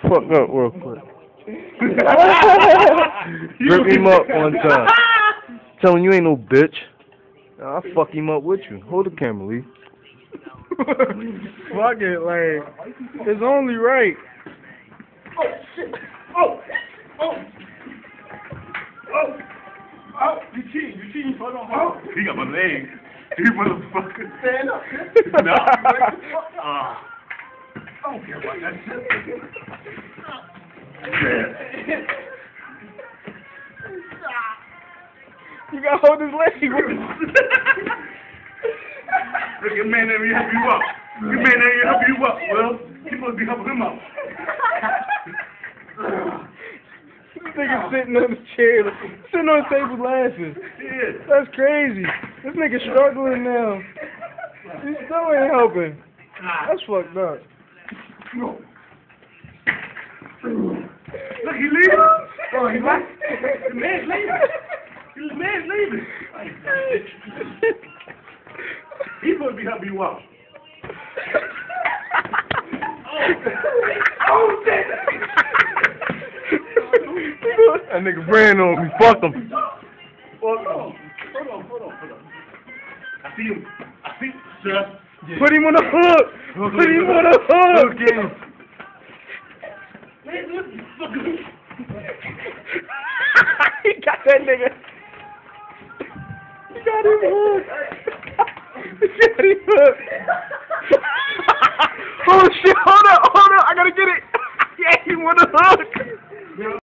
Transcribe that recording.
fuck up real quick. Rip him up one time. Tell him you ain't no bitch. I'll fuck him up with you. Hold the camera, Lee. Fuck it, like, it's only right. Oh, shit. Oh. You cheating. Hold on. Oh. He got my legs. You motherfucker. Stand up. No. I don't care about that shit. You gotta hold his leg. Look, your man ain't help you up. Your man ain't help you up. Well, you supposed to be helping him up. This nigga sitting on the chair, sitting on the table laughing. Yeah. That's crazy. This nigga struggling now. He still ain't helping. That's fucked up. Look, he leaving. Oh, he left. The man's leaving. The man's leaving. He's supposed to be helping you out. Oh, shit. That nigga ran on me. Fuck him. Hold on. I see him, sir. Yeah. Put him on the hook. Put him on the hook. He got that nigga.